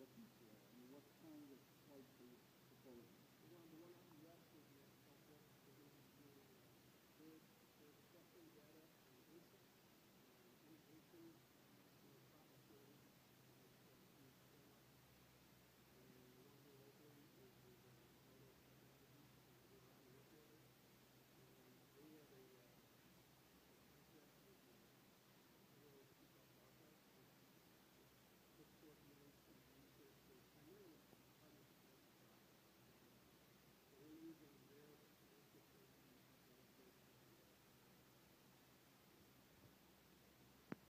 looking for? I mean, what kind of sites are you proposing?